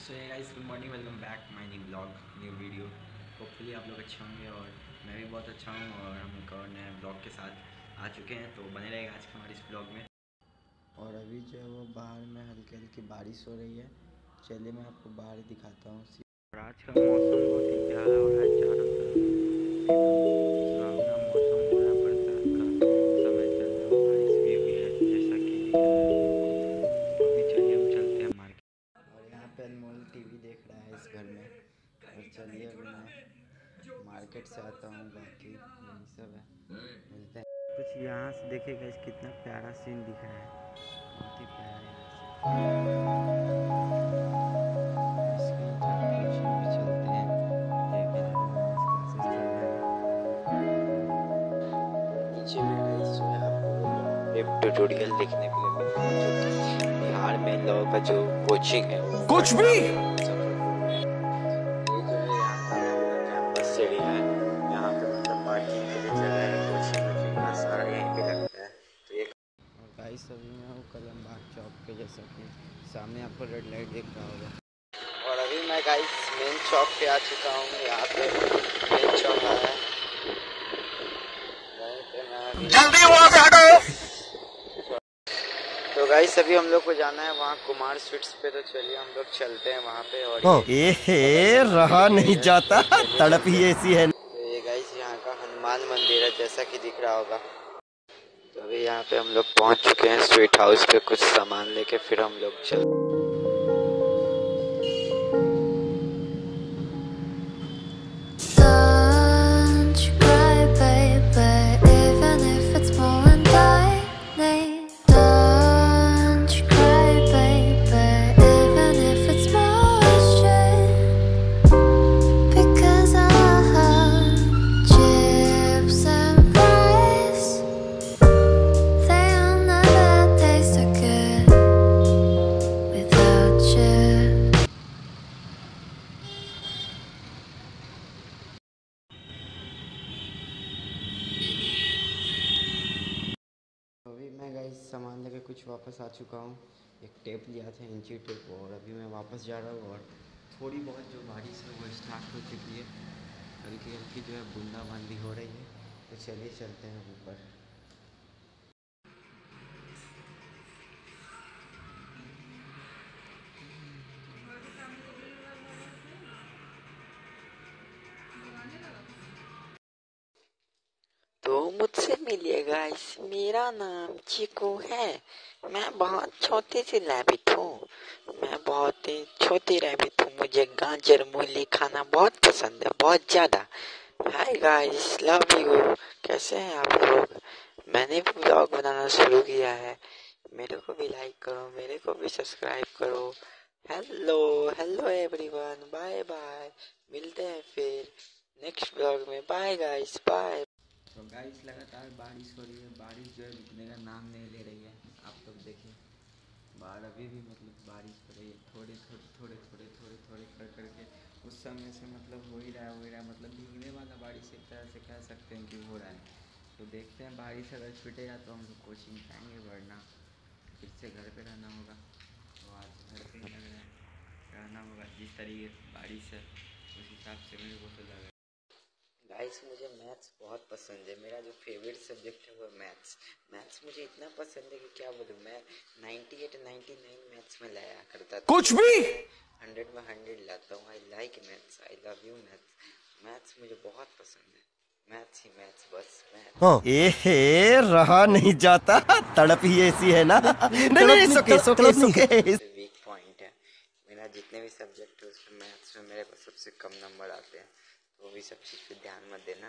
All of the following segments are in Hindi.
So hey guys, good morning, welcome back my new blog, new video. Hopefully आप लोग अच्छे होंगे और मैं भी बहुत अच्छा हूँ। और हम एक और नए ब्लॉग के साथ आ चुके हैं, तो बने रहेगा आज के हमारे इस ब्लॉग में। और अभी जो है वो बाहर में हल्की हल्की बारिश हो रही है। चलिए मैं आपको बाहर दिखाता हूँ। और आज का मौसम बहुत ही प्यारा हो रहा है, चारों तरफ सुहावना मौसम हो रहा है। बरसात का समय चल रहा है, बारिश भी हुई है जैसा कि दिख रहा है आपको। तो अभी चलिए हम चलते हैं मार्केट। और यहाँ पे अनमोल टीवी देख रहा है इस घर में। और चलिए अभी मैं मार्केट से आता हूँ, बाकी यही सब है, मिलते हैं। कुछ यहाँ से देखिएगा, इस कितना प्यारा सीन दिख रहा है, बहुत ही प्यारा यहाँ से। इसके इधर कोचिंग भी चलते हैं, एक इधर डांस क्लासेस चल रहा है। और नीचे में गाइस जो है आपको वेब ट्यूटोरियल देखने के लिए मिलेगा, जो कि बिहार में लॉ का जो कोचिंग है वो कुछ भी ये जो है यहाँ का पूरा कैंपस एरिया है। यहाँ पे मतलब पार्किंग के लिए जगह है, कोचिंग वोचिंग का सारा यहीं पे लगता है। तो ये और गाइस अभी मैं हूँ कदम बाग चौक पे, जैसा कि सामने आपको रेड लाइट दिख रहा होगा। और अभी मैं गाइस मेन चौक पे आ चुका हूँ। यहाँ पे मेन चौक आया है, जल्दी वहाँ से हटो। तो गाइस अभी हम लोग को जाना है वहाँ कुमार स्वीट्स पे, तो चलिए हम लोग चलते हैं वहाँ पे। और ये रहा नहीं जाता, तड़प ही ऐसी है। तो ये गाइस यहाँ का हनुमान मंदिर है, जैसा कि दिख रहा होगा। तो अभी यहाँ पे हम लोग पहुँच चुके हैं स्वीट हाउस पे, कुछ सामान लेके फिर हम लोग चल। अभी मैं गाइस सामान लेके कुछ वापस आ चुका हूँ। एक टेप लिया था, इंची टेप, और अभी मैं वापस जा रहा हूँ। और थोड़ी बहुत जो बारिश है वो स्टार्ट हो चुकी है, हल्की हल्की जो है बूंदाबांदी हो रही है। तो चलिए चलते हैं ऊपर। तो मुझसे मिलिए गाइस, मेरा नाम चीकू है। मैं बहुत छोटी सी रैबिट हूँ। मैं बहुत ही छोटी रैबिट हूँ। मुझे गाजर मूली खाना बहुत पसंद है, बहुत ज्यादा। Hi guys, love you. कैसे हैं आप लोग? मैंने भी ब्लॉग बनाना शुरू किया है। मेरे को भी लाइक करो, मेरे को भी सब्सक्राइब करो। Hello hello everyone, bye bye. मिलते हैं फिर नेक्स्ट ब्लॉग में। Bye guys, bye. तो गाइस लगातार बारिश हो रही है, बारिश जो है रुकने का नाम नहीं ले रही है। आप लोग देखिए, बाहर अभी भी मतलब बारिश हो रही है, थोड़े थोड़े थोड़े थोड़े थोड़े थोड़े कर करके। उस समय से मतलब हो ही रहा है, मतलब भीगने वाला बारिश एक तरह से कह सकते हैं कि हो रहा है। तो देखते हैं, बारिश अगर छूटेगा तो हम लोग कोचिंग जाएंगे, वरना फिर से घर पे रहना होगा। तो आज घर पे ही लग रहा है रहना होगा, जिस तरीके से बारिश है उस हिसाब से मेरे को तो लग रहा है। गाइस मुझे मैथ्स बहुत पसंद है, मेरा जो फेवरेट सब्जेक्ट है वो मैथ्स। मैथ्स मुझे इतना पसंद है कि क्या बोलूँ। मैं 98 99 मैथ्स में लाया करता था, कुछ भी 100 में 100 लाता हूँ। I like maths, I love you maths. Maths मुझे बहुत पसंद है, मैथ्स ही मैथ्स, बस मैथ्स। ए रहा नहीं जाता, तड़प ही ऐसी है ना। नहीं सुके वीक पॉइंट है मेरा, जितने भी सब्जेक्ट है उसमें मैथ्स में मेरे को सबसे कम नंबर आते हैं। तो वो भी सब चीज़ पे ध्यान मत देना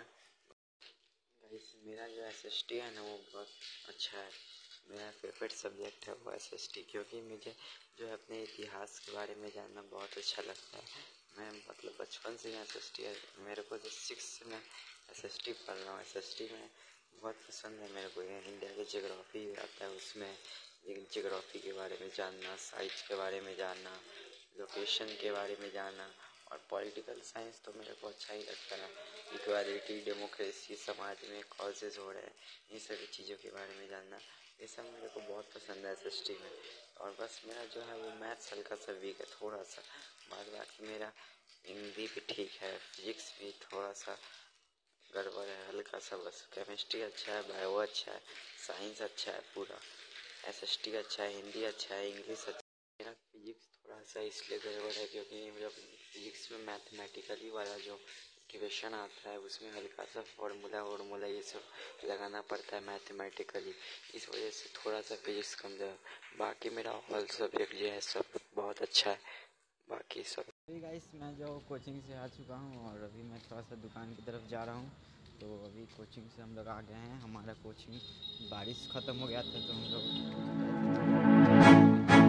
गाइस। मेरा जो एसएसटी है ना वो बहुत अच्छा है। मेरा फेवरेट सब्जेक्ट है वो एसएसटी, क्योंकि मुझे जो है अपने इतिहास के बारे में जानना बहुत अच्छा लगता है। मैं मतलब बचपन से एसएसटी है मेरे को, जो 6 में एसएसटी पढ़ रहा हूँ। एसएसटी में बहुत पसंद है मेरे को। ये इंडिया की ज्योग्राफी आता है, उसमें ज्योग्राफी के बारे में जानना, साइज के बारे में जानना, लोकेशन के बारे में जानना। और पॉलिटिकल साइंस तो मेरे को अच्छा ही लगता है। इक्वालिटी, डेमोक्रेसी, समाज में कॉजेज हो रहे हैं, इन सभी चीज़ों के बारे में जानना, ये सब मेरे को बहुत पसंद है एसएसटी में। और बस मेरा जो है वो मैथ्स हल्का सा वीक है थोड़ा सा, बाद बाकी मेरा हिंदी भी ठीक है, फिजिक्स भी थोड़ा सा गड़बड़ है हल्का सा, बस केमिस्ट्री अच्छा है, बायो अच्छा है, साइंस अच्छा है पूरा, एसएसटी अच्छा है, हिंदी अच्छा है, इंग्लिश अच्छा है। मेरा फिजिक्स थोड़ा सा इसलिए गड़बड़ है क्योंकि मेरा फिजिक्स में मैथमेटिकली वाला जो इक्वेशन आता है उसमें हल्का सा फार्मूला ये सब लगाना पड़ता है मैथमेटिकली, इस वजह से थोड़ा सा फिजिक्स कमजोर। बाकी मेरा ऑल सब्जेक्ट जो है सब बहुत अच्छा है, बाकी सब। अभी गाइस मैं जो कोचिंग से आ चुका हूँ और अभी मैं थोड़ा सा दुकान की तरफ जा रहा हूँ। तो अभी कोचिंग से हम लोग आ गए हैं, हमारा कोचिंग बारिश ख़त्म हो गया था तो हम लोग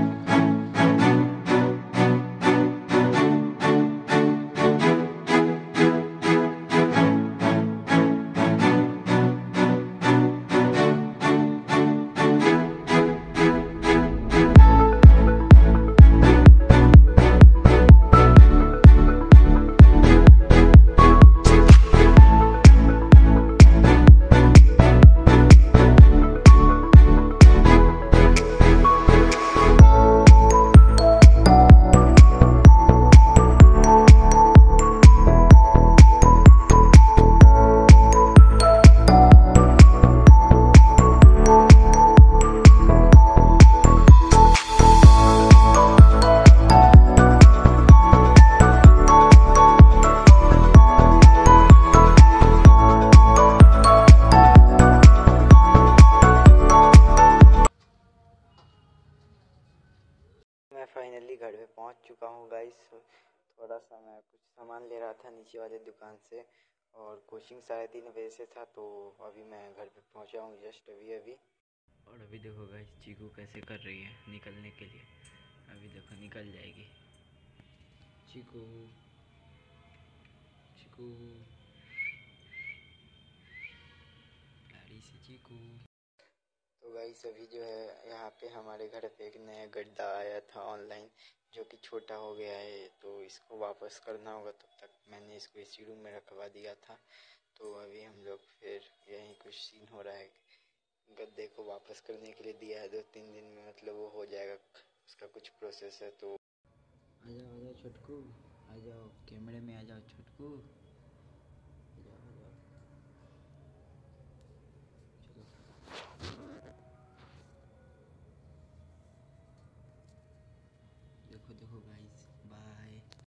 मैं फाइनली घर पे पहुंच चुका हूं गाइस। थोड़ा सा मैं कुछ सामान ले रहा था नीचे वाले दुकान से और कोचिंग 3:30 बजे से था, तो अभी मैं घर पे पहुंचा हूं जस्ट अभी। और अभी देखो गाइस चीकू कैसे कर रही है निकलने के लिए, अभी देखो निकल जाएगी। चीकू चीकू प्यारी सी चीकू। तो गाइस अभी जो है यहाँ पे हमारे घर पे एक नया गड्ढा आया था ऑनलाइन जो कि छोटा हो गया है, तो इसको वापस करना होगा। तब तक मैंने इसको इसी रूम में रखवा दिया था, तो अभी हम लोग फिर यही कुछ सीन हो रहा है। गड्ढे को वापस करने के लिए दिया है, 2-3 दिन में मतलब वो हो जाएगा, उसका कुछ प्रोसेस है। तो आ जाओ छोटकू, आ जाओ कैमरे में आ जाओ छोटकू।